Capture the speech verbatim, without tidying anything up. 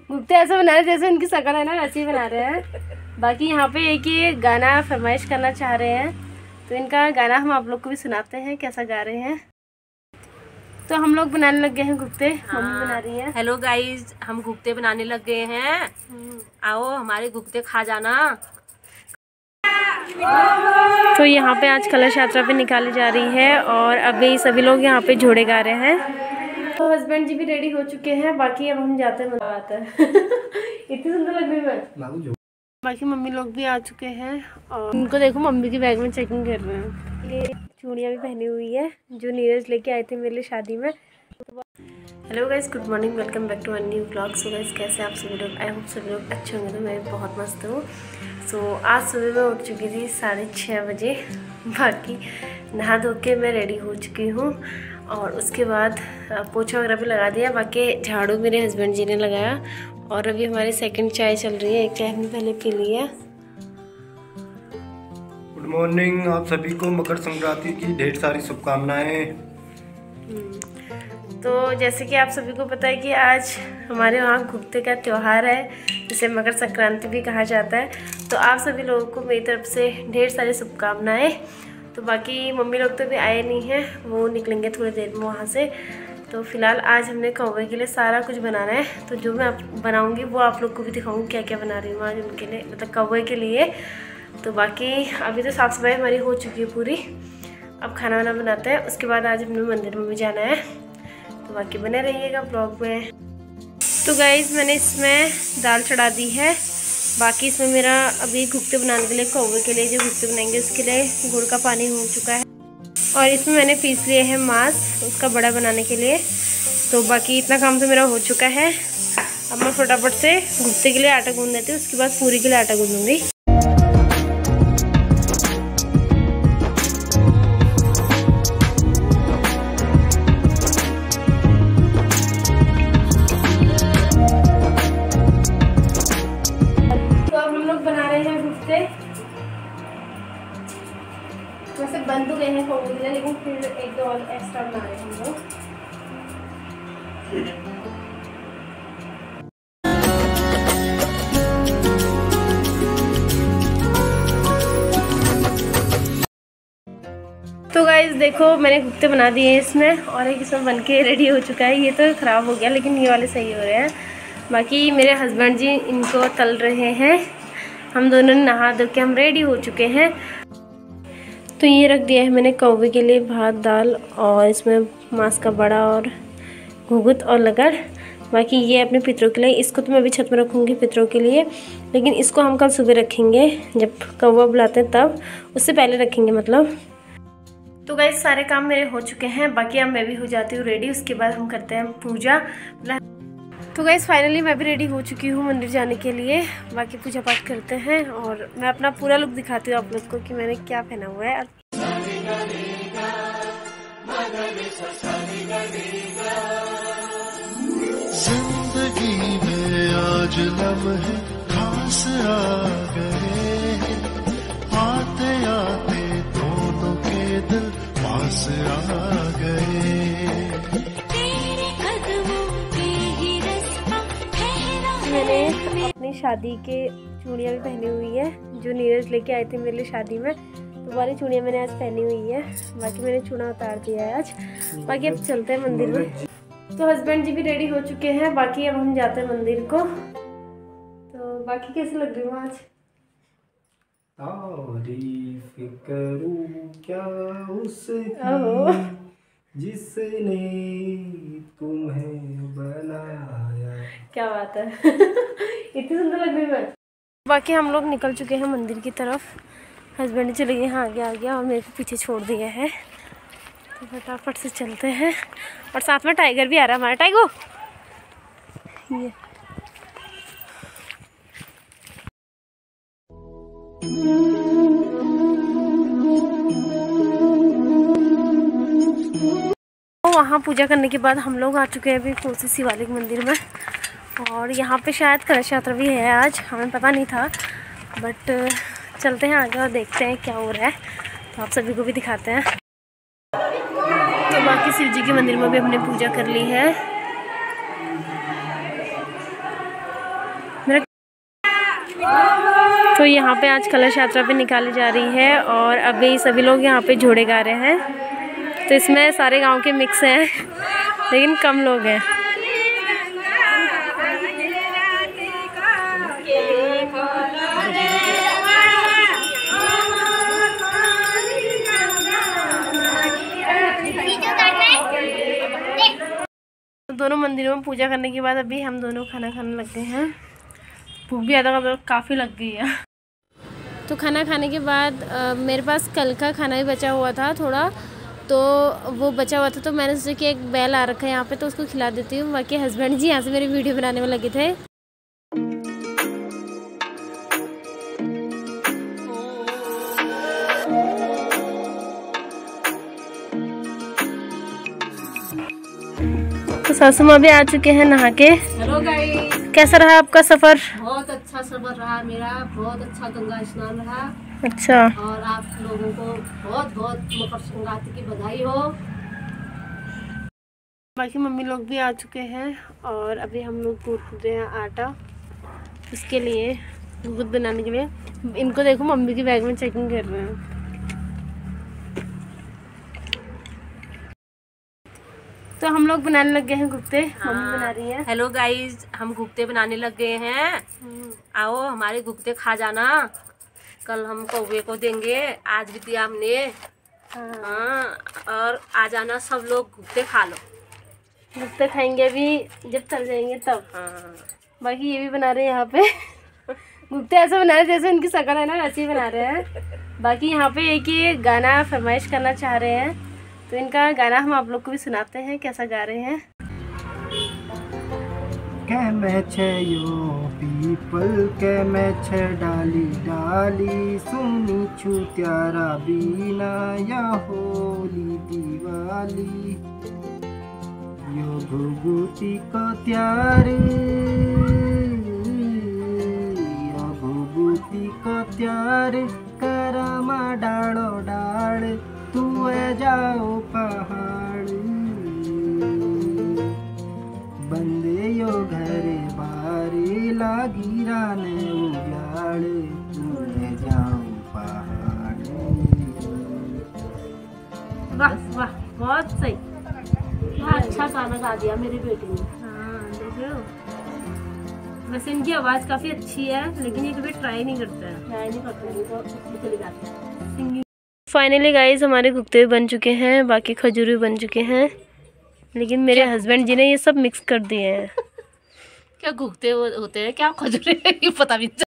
गुप्ते ऐसा बना रहे जैसे उनकी शक्ल है ना, वैसे ही बना रहे हैं। बाकी यहाँ पे एक ये गाना फरमाइश करना चाह रहे हैं, तो इनका गाना हम आप लोग को भी सुनाते हैं कैसा गा रहे हैं। तो हम लोग बनाने लग गए हैं गुप्ते। हाँ। मम्मी बना रही है। हेलो गाइज, हम गुप्ते बनाने लग गए हैं। आओ हमारे गुप्ते खा जाना। तो यहाँ पे आज कलश यात्रा पे निकाली जा रही है और अभी सभी लोग यहाँ पे जोड़े गा रहे हैं। तो हस्बैंड जी भी रेडी हो चुके हैं, बाकी अब हम जाते हैं। मजा आता है। इतनी सुंदर लग रही है। बाकी मम्मी लोग भी आ चुके हैं और उनको देखो मम्मी के बैग में चेकिंग कर रहे हैं। ये चूड़ियाँ भी पहनी हुई है जो नीरज लेके आए थे मेरे लिए शादी में। Hello guys, good morning, welcome back to one new vlog. So guys कैसे आप सभी लोग? आई होप सभी लोग अच्छे होंगे। तो मैं बहुत मस्त हूँ। सो so, आज सुबह मैं उठ चुकी थी साढ़े छः बजे। बाकी नहा धो के मैं रेडी हो चुकी हूँ और उसके बाद पोछा वगैरह भी लगा दिया। बाकी झाड़ू मेरे हस्बैंड जी ने लगाया और अभी हमारी सेकंड चाय चल रही है। एक चाय हमने पहले पी ली है। गुड मॉर्निंग, आप सभी को मकर संक्रांति की ढेर सारी शुभकामनाएं। तो जैसे कि आप सभी को पता है कि आज हमारे वहाँ गुप्ते का त्यौहार है, जिसे मकर संक्रांति भी कहा जाता है। तो आप सभी लोगों को मेरी तरफ से ढेर सारी शुभकामनाएं। तो बाकी मम्मी लोग तो भी आए नहीं हैं, वो निकलेंगे थोड़ी देर में वहाँ से। तो फिलहाल आज हमने कौवे के लिए सारा कुछ बनाना है। तो जो मैं आप बनाऊँगी वो आप लोग को भी दिखाऊँगी क्या क्या बना रही हूँ आज उनके लिए, मतलब कौवे के लिए। तो बाकी अभी तो साफ़ सफाई हमारी हो चुकी है पूरी। अब खाना वाना बनाते हैं, उसके बाद आज हमने मंदिर में भी जाना है। तो बाकी बने रहिएगा ब्लॉग में। तो गाइस मैंने इसमें दाल चढ़ा दी है। बाकी इसमें मेरा अभी गुप्ते बनाने के लिए, कौवे के लिए जो गुप्ते बनाएंगे उसके लिए गुड़ का पानी हो चुका है। और इसमें मैंने पीस लिए हैं मांस उसका बड़ा बनाने के लिए। तो बाकी इतना काम तो मेरा हो चुका है। अब मैं फटाफट से गुप्ते के लिए आटा गूंद देती हूँ, उसके बाद पूरी के लिए आटा गूंदूंगी। वैसे बन तो गए हैं कौवे के लिए, लेकिन फिर एक दो और एक्स्ट्रा बना रहे हैं हम लोग। तो गाइस देखो मैंने गुप्ते बना दिए हैं इसमें, और एक इसमें बन के रेडी हो चुका है। ये तो ख़राब हो गया लेकिन ये वाले सही हो रहे हैं। बाकी मेरे हस्बैंड जी इनको तल रहे हैं। हम दोनों ने नहा धो के हम रेडी हो चुके हैं। तो ये रख दिया है मैंने कौवे के लिए भात दाल, और इसमें मांस का बड़ा और घुघुत और लगड़। बाकी ये अपने पितरों के लिए, इसको तो मैं अभी छत में रखूँगी पितरों के लिए, लेकिन इसको हम कल सुबह रखेंगे जब कौवा बुलाते हैं तब, उससे पहले रखेंगे मतलब। तो गाइस सारे काम मेरे हो चुके हैं। बाकी अब मैं भी हो जाती हूँ रेडी, उसके बाद हम करते हैं पूजा। तो गाइस फाइनली मैं भी रेडी हो चुकी हूँ मंदिर जाने के लिए। बाकी पूजा पाठ करते हैं और मैं अपना पूरा लुक दिखाती हूँ आप लोग को कि मैंने क्या पहना हुआ है। जिंदगी में आज लम्हे खास आ गए, आते आते दोनों के दिल पास आ गए। मैंने अपनी शादी के चूड़ियाँ भी पहनी हुई है जो नीरज लेके आए थे मेरे लिए शादी में। तो वाली चूड़ियाँ मैंने आज पहनी हुई है। बाकी मैंने चूड़ा उतार दिया है आज। बाकी अब चलते हैं मंदिर में। तो हस्बैंड जी भी रेडी हो चुके हैं। बाकी अब हम जाते हैं मंदिर को। तो बाकी कैसे लग रही हूँ आज? तारीफ करूं क्या उसकी जिसने तुम्हें बनाया। क्या बात है। इतनी सुंदर लग रही है। बाकी हम लोग निकल चुके हैं मंदिर की तरफ। हस्बैंड चले गए यहाँ आगे आ गया और मेरे को पीछे छोड़ दिया है। तो फटाफट से चलते हैं। और साथ में टाइगर भी आ रहा है हमारा। टाइगो ये वहाँ पूजा करने के बाद हम लोग आ चुके हैं अभी कोसी शिवालिक मंदिर में। और यहाँ पे शायद कलश यात्रा भी है आज, हमें पता नहीं था। बट चलते हैं आगे और देखते हैं क्या हो रहा है। तो आप सभी को भी दिखाते हैं। तो बाकी शिव जी के मंदिर में भी हमने पूजा कर ली है। तो यहाँ पे आज कलश यात्रा पे निकाली जा रही है और अभी सभी लोग यहाँ पे जोड़े गा रहे हैं। तो इसमें सारे गांव के मिक्स हैं लेकिन कम लोग हैं। दोनों मंदिरों में पूजा करने के बाद अभी हम दोनों खाना खाने लग गए हैं। भूख भी आधा काफ़ी लग गई है। तो खाना खाने के बाद आ, मेरे पास कल का खाना भी बचा हुआ था थोड़ा, तो वो बचा हुआ था तो मैंने सोचा कि एक बैल आ रखा है यहाँ पे तो उसको खिला देती हूँ। बाकी हस्बैंड जी यहाँ से मेरी वीडियो बनाने में लगे थे। तो सासू माँ भी आ चुके हैं नहा के। हेलो गाइस, कैसा रहा आपका सफर? बहुत अच्छा सफर रहा मेरा, बहुत अच्छा गंगा स्नान रहा। अच्छा। और आप लोगों को बहुत बहुत मकर संक्रांति की बधाई हो। बाकी मम्मी लोग भी आ चुके हैं और अभी हम लोग गूंथ रहे हैं आटा इसके लिए, गुद बनाने के लिए। इनको देखो मम्मी की बैग में चेकिंग कर रहे हैं। तो हम लोग बनाने लग गए हैं गुप्ते। हाँ। मम्मी बना रही है। हेलो गाइस, हम गुप्ते बनाने लग गए हैं। आओ हमारे गुप्ते खा जाना, कल हम कौवे को देंगे, आज भी दिया हमने। हाँ। हाँ, और आ जाना सब लोग, गुप्ते खा लो। गुप्ते खाएंगे अभी जब चल जाएंगे तब। हाँ। बाकी ये भी बना रहे हैं यहाँ पे गुप्ते ऐसे बना रहे जैसे उनकी शक्ल है ना, वैसे ही बना रहे हैं। बाकी यहाँ पे एक ही गाना फरमाइश करना चाह रहे हैं तो इनका गाना हम आप लोग को भी सुनाते हैं कैसा गा रहे हैं। के मैं छे यो पीपल के मैं छे डाली डाली सुनी छू त्यारा बीना या होली दिवाली यो भूगुती को त्यार यो भूगुती को त्यार करमा डालो डाल तू जाओ पहाड़ बंदे यो घरे बारी लागी राने उजाड़ तू जाओ पहाड़। वाह वाह, बहुत सही। अच्छा गाना गा दिया मेरी बेटी ने। हाँ देखो, वैसे इनकी आवाज़ काफ़ी अच्छी है लेकिन ये कभी ट्राई नहीं करता है। ट्राई नहीं करते, चली जाती है। फाइनली गाइस हमारे गुप्ते भी बन चुके हैं, बाकी खजूर भी बन चुके हैं, लेकिन मेरे हस्बैंड जी ने ये सब मिक्स कर दिए हैं। क्या गुप्ते होते हैं क्या खजूर, ये पता भी नहीं।